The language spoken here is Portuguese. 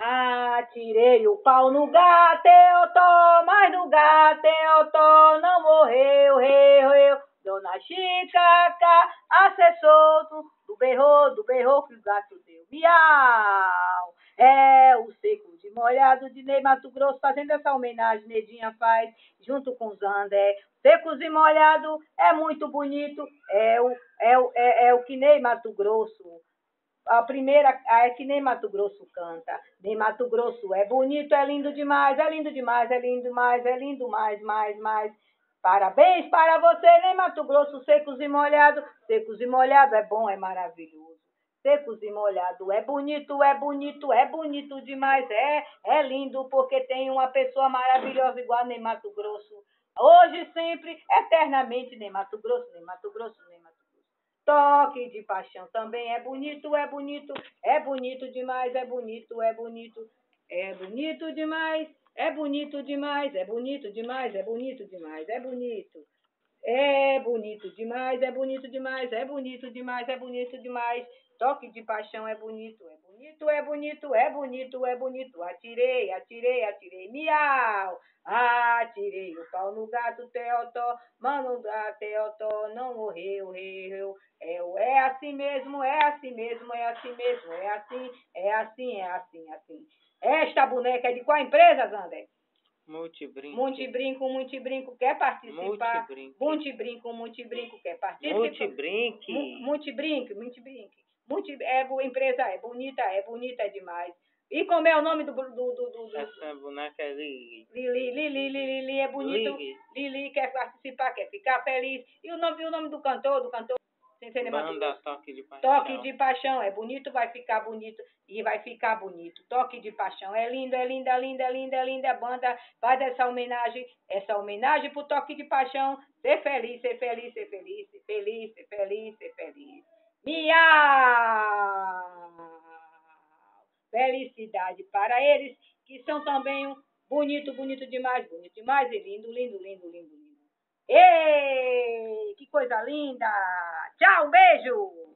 Atirei o pau no gato, eu tô, mas no gato eu tô, não morreu, reu. Dona Chica, acessou do berrou que o gato deu. Miau! É o seco de molhado de Ney Mato Grosso, fazendo essa homenagem, Nedinha faz, junto com Zandé. Secos e molhado é muito bonito, é o que Ney Mato Grosso. A primeira é que nem Mato Grosso canta. Nem Mato Grosso é bonito, é lindo demais, é lindo demais, é lindo mais, é lindo mais. Parabéns para você, nem Mato Grosso, secos e molhado. Secos e molhado é bom, é maravilhoso. Secos e molhado é bonito, é bonito demais, é lindo porque tem uma pessoa maravilhosa igual nem Mato Grosso. Hoje, sempre, eternamente, nem Mato Grosso, nem Mato Grosso, nem Mato Grosso. Toque de paixão também é bonito demais, é bonito demais, é bonito demais, é bonito demais, é bonito demais, é bonito demais, é bonito. É bonito demais, é bonito demais, é bonito demais, é bonito demais. Toque de paixão é bonito, é bonito, é bonito, é bonito, é bonito. Atirei, miau. Atirei o pau no gato, teotó, mano, teotó, não morreu, reu. É assim mesmo, é assim mesmo, é assim mesmo, é assim, é assim, é assim, assim. Esta boneca é de qual empresa, Zander? Multibrinco, quer participar? Multibrinco, quer participar? Multibrinco. Empresa é bonita demais. E como é o nome do Essa boneca é Lili. Lili é bonito. Lili quer participar, quer ficar feliz. E o nome do cantor? Banda Toque de Paixão. Toque de paixão, é bonito, vai ficar bonito e vai ficar bonito. Toque de paixão, é linda banda. Faz essa homenagem pro toque de paixão. Ser feliz. Miau! Felicidade para eles que são também um bonito demais e lindo. Ei, que coisa linda! Tchau, um beijo!